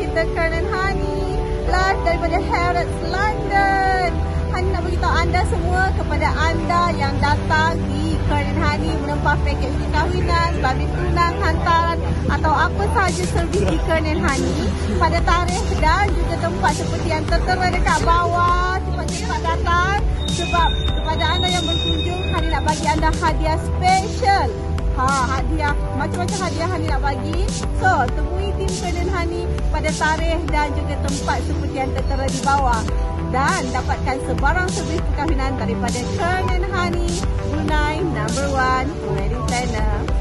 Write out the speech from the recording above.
kita Kern and Hani live daripada Harrods, London. Hani nak beritahu anda semua, kepada anda yang datang di Kern and Hani menempah pakej perkahwinan, babit tunang, hantaran atau apa sahaja servis di Kern and Hani pada tarikh dan juga tempat seperti yang tertera dekat bawah. Cepat-cepat datang, sebab kepada anda yang berkunjung, Hani nak bagi anda hadiah special. Hadiah, macam-macam hadiah Hani nak bagi. So, temui tim Kern and Hani pada tarikh dan juga tempat seperti yang tertera di bawah. Dan dapatkan sebarang servis perkahwinan daripada Kern and Hani, Brunei #1 wedding planner.